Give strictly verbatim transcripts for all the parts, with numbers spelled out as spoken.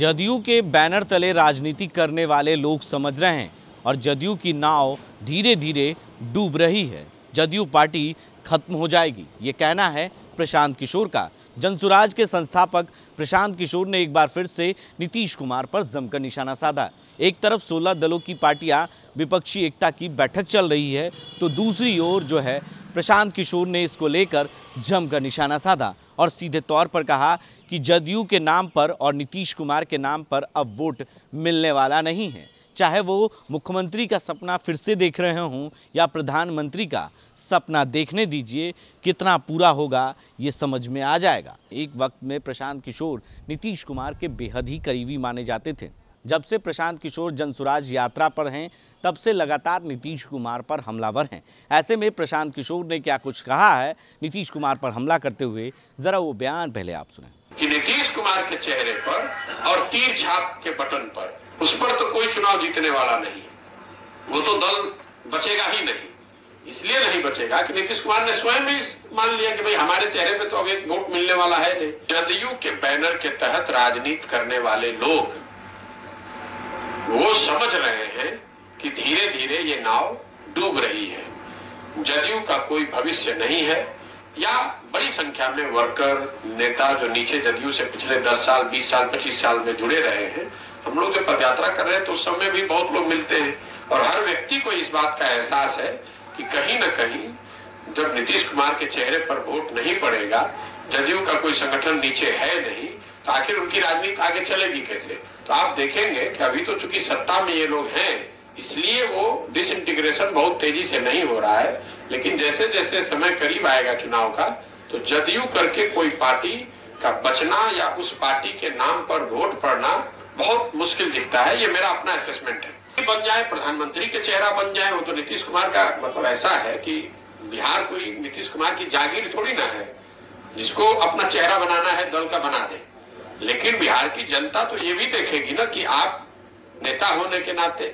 जदयू के बैनर तले राजनीति करने वाले लोग समझ रहे हैं और जदयू की नाव धीरे धीरे डूब रही है। जदयू पार्टी खत्म हो जाएगी, ये कहना है प्रशांत किशोर का। जनसुराज के संस्थापक प्रशांत किशोर ने एक बार फिर से नीतीश कुमार पर जमकर निशाना साधा। एक तरफ सोलह दलों की पार्टियां विपक्षी एकता की बैठक चल रही है, तो दूसरी ओर जो है प्रशांत किशोर ने इसको लेकर जमकर निशाना साधा और सीधे तौर पर कहा कि जदयू के नाम पर और नीतीश कुमार के नाम पर अब वोट मिलने वाला नहीं है। चाहे वो मुख्यमंत्री का सपना फिर से देख रहे हों या प्रधानमंत्री का सपना, देखने दीजिए कितना पूरा होगा ये समझ में आ जाएगा। एक वक्त में प्रशांत किशोर नीतीश कुमार के बेहद ही करीबी माने जाते थे। जब से प्रशांत किशोर जनसुराज यात्रा पर हैं, तब से लगातार नीतीश कुमार पर हमलावर हैं। ऐसे में प्रशांत किशोर ने क्या कुछ कहा है नीतीश कुमार पर हमला करते हुए, जरा वो बयान पहले आप सुनें। कि नीतीश कुमार के चेहरे पर और तीर छाप के बटन पर, उस पर तो कोई चुनाव जीतने वाला नहीं, वो तो दल बचेगा ही नहीं। इसलिए नहीं बचेगा कि नीतीश कुमार ने स्वयं भी मान लिया कि भाई हमारे चेहरे पे तो अब एक वोट मिलने वाला है नहीं। जदयू के बैनर के तहत राजनीति करने वाले लोग वो समझ रहे हैं कि धीरे धीरे ये नाव डूब रही है, जदयू का कोई भविष्य नहीं है। या बड़ी संख्या में वर्कर नेता जो नीचे जदयू से पिछले दस साल बीस साल पच्चीस साल में जुड़े रहे हैं, हम लोग जब पदयात्रा कर रहे हैं तो उस समय भी बहुत लोग मिलते हैं और हर व्यक्ति को इस बात का एहसास है कि कहीं ना कहीं जब नीतीश कुमार के चेहरे पर वोट नहीं पड़ेगा, जदयू का कोई संगठन नीचे है नहीं, तो आखिर उनकी राजनीति आगे चलेगी कैसे। तो आप देखेंगे कि अभी तो चूंकि सत्ता में ये लोग हैं, इसलिए वो डिसइंटीग्रेशन बहुत तेजी से नहीं हो रहा है, लेकिन जैसे जैसे समय करीब आएगा चुनाव का, तो जदयू करके कोई पार्टी का बचना या उस पार्टी के नाम पर वोट पड़ना बहुत मुश्किल दिखता है। ये मेरा अपना असेसमेंट है। बन जाए प्रधानमंत्री के चेहरा बन जाए, वो तो नीतीश कुमार का मतलब ऐसा है कि बिहार कोई नीतीश कुमार की जागीर थोड़ी ना है, जिसको अपना चेहरा बनाना है दल का बना दे। लेकिन बिहार की जनता तो ये भी देखेगी ना कि आप नेता होने के नाते,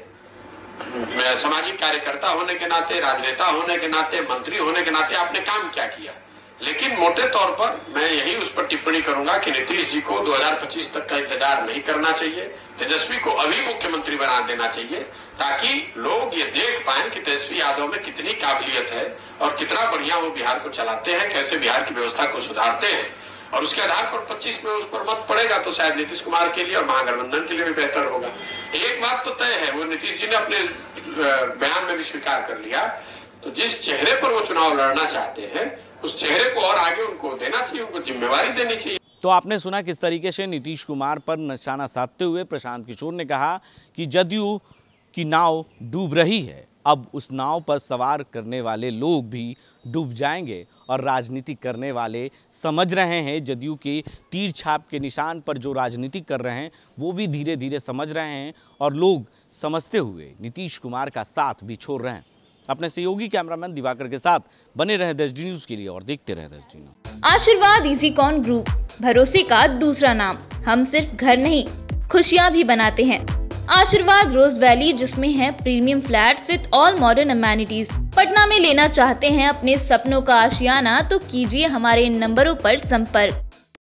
सामाजिक कार्यकर्ता होने के नाते, राजनेता होने के नाते, मंत्री होने के नाते आपने काम क्या किया। लेकिन मोटे तौर पर मैं यही उस पर टिप्पणी करूंगा कि नीतीश जी को दो हज़ार पच्चीस तक का इंतजार नहीं करना चाहिए। तेजस्वी को अभी मुख्यमंत्री बना देना चाहिए, ताकि लोग ये देख पाएं कि तेजस्वी यादव में कितनी काबिलियत है और कितना बढ़िया वो बिहार को चलाते हैं, कैसे बिहार की व्यवस्था को सुधारते हैं। और उसके आधार पर पच्चीस में उस पर मत पड़ेगा तो शायद नीतीश कुमार के लिए और महागठबंधन के लिए भी बेहतर होगा। एक बात तो तय है, वो नीतीश जी ने अपने बयान में भी स्वीकार कर लिया, तो जिस चेहरे पर वो चुनाव लड़ना चाहते हैं उस चेहरे को और आगे उनको देना चाहिए, उनको जिम्मेवारी देनी चाहिए। तो आपने सुना किस तरीके से नीतीश कुमार पर निशाना साधते हुए प्रशांत किशोर ने कहा कि जदयू की नाव डूब रही है, अब उस नाव पर सवार करने वाले लोग भी डूब जाएंगे और राजनीति करने वाले समझ रहे हैं, जदयू के तीर छाप के निशान पर जो राजनीति कर रहे हैं वो भी धीरे धीरे समझ रहे हैं और लोग समझते हुए नीतीश कुमार का साथ भी छोड़ रहे हैं। अपने सहयोगी कैमरामैन दिवाकर के साथ बने रहे दस डी न्यूज़ के लिए और देखते रहे दस डी न्यूज़। आशीर्वाद इजीकॉन ग्रुप, भरोसे का दूसरा नाम। हम सिर्फ घर नहीं, खुशियां भी बनाते हैं। आशीर्वाद रोज वैली, जिसमें है premium flats with all modern amenities. Patna में लेना चाहते हैं अपने सपनों का आशियाना, तो कीजिए हमारे इन नंबरों पर संपर्क।